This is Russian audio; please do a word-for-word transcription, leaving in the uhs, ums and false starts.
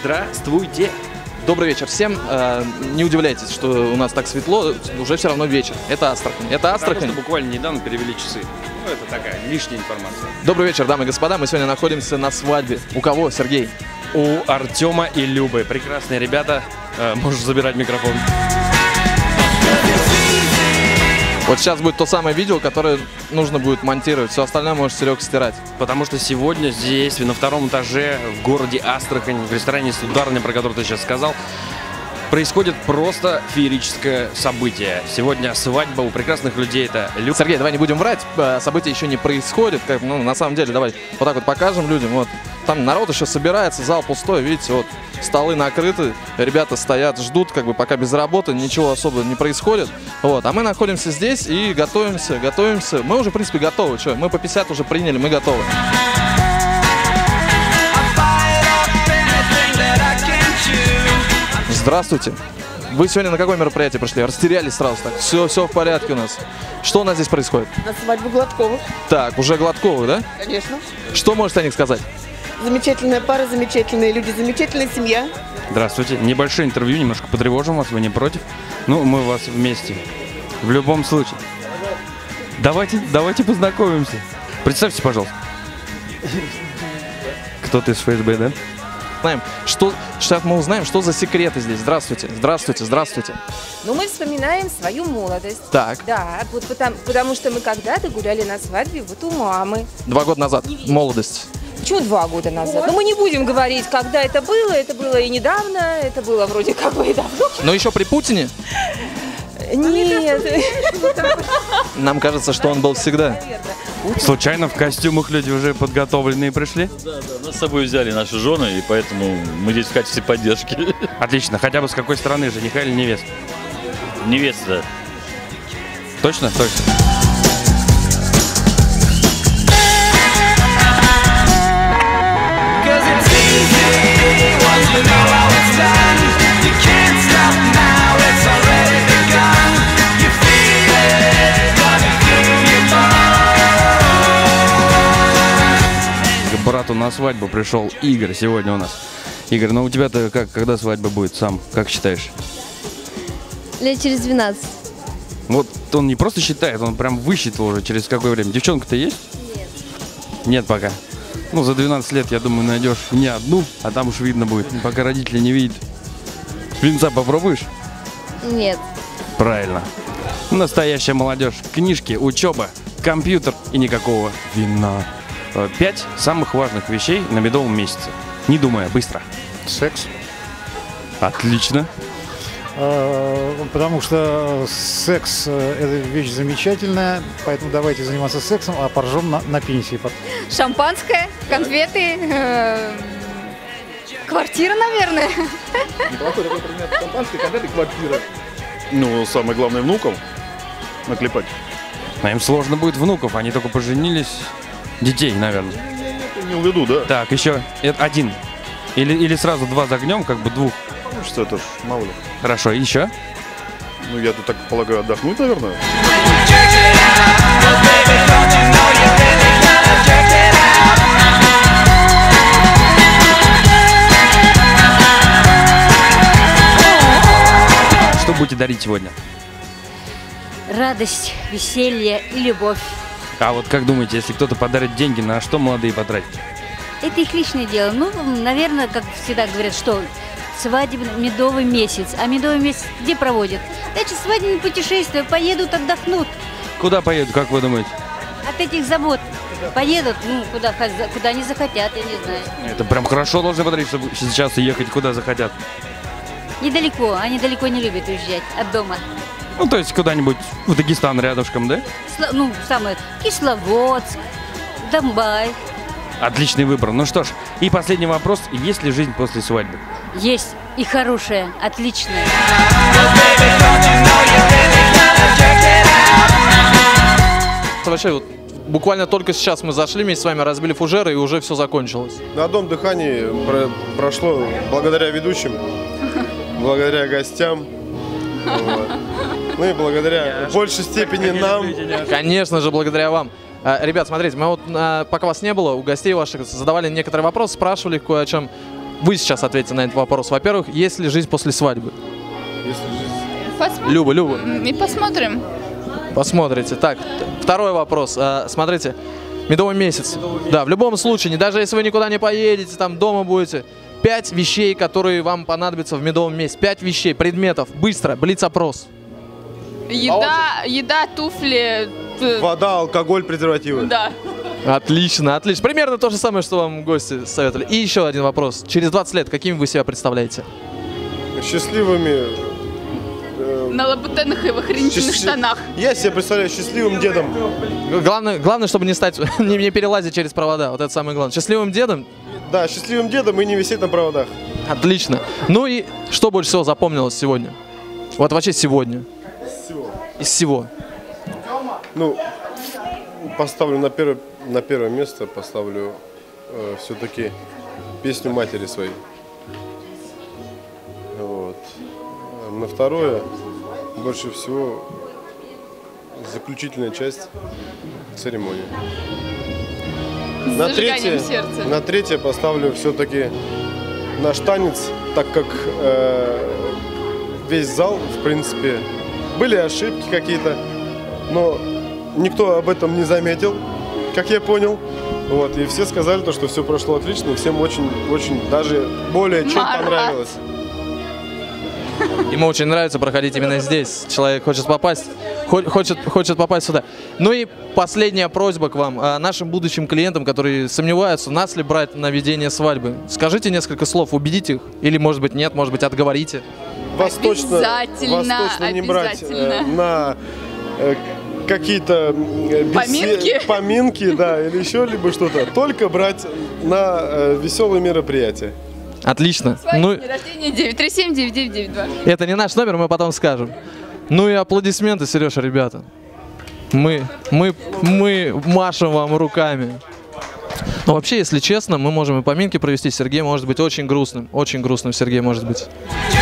Здравствуйте! Добрый вечер всем. Не удивляйтесь, что у нас так светло, уже все равно вечер. Это Астрахань. Это Астрахань. Потому что буквально недавно перевели часы. Ну, это такая лишняя информация. Добрый вечер, дамы и господа. Мы сегодня находимся на свадьбе. У кого, Сергей? У Артема и Любы. Прекрасные ребята. Можешь забирать микрофон. Вот сейчас будет то самое видео, которое нужно будет монтировать. Все остальное можешь, Серег, стирать. Потому что сегодня здесь, на втором этаже, в городе Астрахань, в ресторане «Сударыня», про который ты сейчас сказал, происходит просто феерическое событие. Сегодня свадьба у прекрасных людей. Это Люб... Сергей, давай не будем врать. Событие еще не происходит. Как, ну, на самом деле, давай вот так вот покажем людям. Вот. Там народ еще собирается, зал пустой. Видите, вот столы накрыты. Ребята стоят, ждут, как бы пока без работы. Ничего особо не происходит. Вот. А мы находимся здесь и готовимся, готовимся. Мы уже, в принципе, готовы. Че? Мы по пятьдесят уже приняли, мы готовы. Здравствуйте. Вы сегодня на какое мероприятие пришли? Растерялись сразу так. Все, все в порядке у нас. Что у нас здесь происходит? На свадьбу Гладковых. Так, уже Гладковых, да? Конечно. Что можете о них сказать? Замечательная пара, замечательные люди, замечательная семья. Здравствуйте. Небольшое интервью, немножко потревожим вас, вы не против? Ну, мы вас вместе. В любом случае. Давайте, давайте познакомимся. Представьте, пожалуйста. Кто-то из ФСБ, да? Знаем, что, сейчас мы узнаем, что за секреты здесь. Здравствуйте, здравствуйте, здравствуйте. Ну, мы вспоминаем свою молодость. Так. Да, вот потому, потому что мы когда-то гуляли на свадьбе вот у мамы. Два года назад, молодость. Почему два года назад? Ну, мы не будем говорить, когда это было. Это было и недавно, это было вроде как бы и давно. Но еще при Путине? Нет. Нам кажется, что он был всегда. Случайно в костюмах люди уже подготовленные пришли? Да, да, нас с собой взяли наши жены, и поэтому мы здесь в качестве поддержки. Отлично. Хотя бы с какой стороны, жениха или невеста? Невеста. Точно? Точно. К брату на свадьбу пришел Игорь сегодня у нас. Игорь, ну у тебя-то как, когда свадьба будет сам, как считаешь? Лет через двенадцать. Вот он не просто считает, он прям высчитал уже через какое время. Девчонка-то есть? Нет. Нет пока. Ну, за двенадцать лет, я думаю, найдешь не одну, а там уж видно будет, пока родители не видят. Винца попробуешь? Нет. Правильно. Настоящая молодежь. Книжки, учеба, компьютер и никакого вина. Пять самых важных вещей на медовом месяце. Не думая, быстро. Секс. Отлично. Потому что секс – это вещь замечательная, поэтому давайте заниматься сексом, а поржем на, на пенсии. Шампанское, конфеты, э, квартира, наверное. Неплохой такой предмет. Шампанское, конфеты, квартира. Ну, самое главное, внукам наклепать. А им сложно будет внуков, они только поженились. Детей, наверное. Имел в виду, да? Так, еще один. Или, или сразу два загнем, как бы двух. Что это ж, мало ли. Хорошо, еще? Ну, я тут так полагаю, отдохнуть, наверное. Что будете дарить сегодня? Радость, веселье и любовь. А вот как думаете, если кто-то подарит деньги, на что молодые потратят? Это их личное дело. Ну, наверное, как всегда говорят, что свадебный медовый месяц. А медовый месяц где проводят? Значит, свадебное путешествие. Поедут, отдохнут. Куда поедут, как вы думаете? От этих забот. Поедут, ну, куда, куда они захотят, я не знаю. Это прям хорошо должны подарить, чтобы сейчас ехать куда захотят. Недалеко. Они далеко не любят уезжать от дома. Ну, то есть куда-нибудь в Дагестан рядышком, да? Сло, ну, самое, Кисловодск, Донбай. Отличный выбор. Ну что ж, и последний вопрос. Есть ли жизнь после свадьбы? Есть. И хорошая, отличная. Вообще, вот, буквально только сейчас мы зашли вместе с вами, разбили фужеры, и уже все закончилось. На одном дыхании про прошло благодаря ведущим, благодаря гостям. Вот. Ну и благодаря в большей степени нам. Конечно же, благодаря вам. Ребят, смотрите, мы вот, пока вас не было, у гостей ваших задавали некоторые вопросы, спрашивали кое о чем. вы сейчас ответите на этот вопрос. Во-первых, есть ли жизнь после свадьбы? Если жизнь... Посмотрим. Люба, Люба. И посмотрим. Посмотрите. Так, второй вопрос. А, смотрите, медовый месяц. Да, в любом случае, не даже если вы никуда не поедете, там дома будете. Пять вещей, которые вам понадобятся в медовом месяце. Пять вещей, предметов. Быстро, блиц-опрос. Еда, еда, туфли. т- Вода, алкоголь, презервативы. Да. Отлично, отлично. Примерно то же самое, что вам гости советовали. И еще один вопрос. Через двадцать лет какими вы себя представляете? Счастливыми... э, На лабутенах и в охренительных счастлив- штанах. Я себя представляю счастливым дедом. Главное, главное, чтобы не стать, не, не перелазить через провода. Вот это самое главное. Счастливым дедом. Да, счастливым дедом и не висеть на проводах. Отлично. Ну и что больше всего запомнилось сегодня? Вот вообще сегодня. Всего. Из всего. Ну, поставлю на первое, на первое место, поставлю э, все-таки песню матери своей. Вот. А на второе, больше всего, заключительная часть церемонии. С На зажиганием третье, сердца. на третье поставлю все-таки наш танец, так как э, весь зал, в принципе, были ошибки какие-то, но никто об этом не заметил, как я понял. Вот, и все сказали, то, что все прошло отлично, и всем очень, очень, даже более чем Марат. понравилось. Ему очень нравится проходить именно здесь. Человек хочет попасть, хо- хочет, хочет попасть сюда. Ну и последняя просьба к вам, а, нашим будущим клиентам, которые сомневаются, нас ли брать на ведение свадьбы. Скажите несколько слов, убедите их. Или, может быть, нет, может быть, отговорите. Вас точно, Обязательно, вас точно не брать э, обязательно. на э, какие-то э, бесе- Поминки? поминки, да, или еще либо что-то. Только брать на э, веселые мероприятия. Отлично. Свадьба, Ну, день рождения девять три семь девять девять девять два. это не наш номер, мы потом скажем. Ну и аплодисменты, Сережа, ребята. Мы, мы, мы машем вам руками. Но вообще, если честно, мы можем и поминки провести. Сергей может быть очень грустным. Очень грустным Сергей может быть.